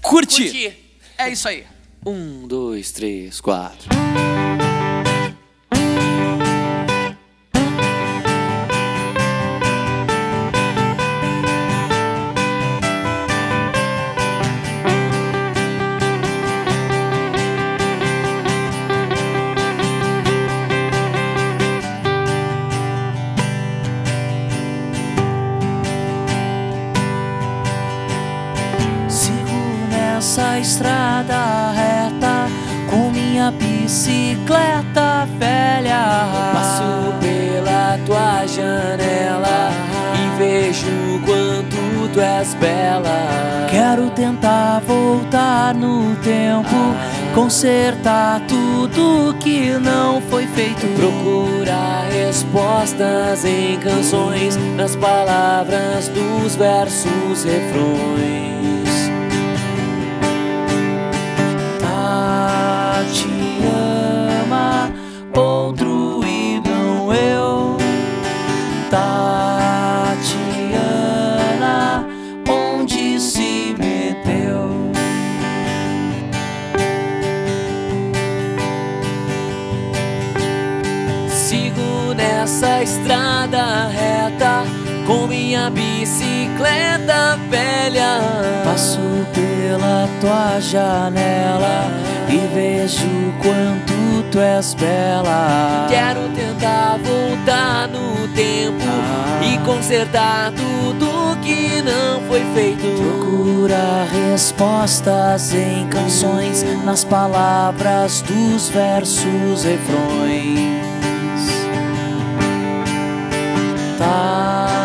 Curtir. É isso aí. 1, 2, 3, 4. Essa estrada reta com minha bicicleta velha. Passo pela tua janela e vejo quanto tu és bela. Quero tentar voltar no tempo, consertar tudo que não foi feito. Procurar respostas em canções, nas palavras dos versos, refrões. Te ama outro e não eu. Tatiana, onde se meteu? Sigo nessa estrada reta com minha bicicleta velha. Passo pela tua janela e vejo quanto tu és bela. Quero tentar voltar no tempo e consertar tudo que não foi feito. Procura respostas em canções, nas palavras dos versos, refrões.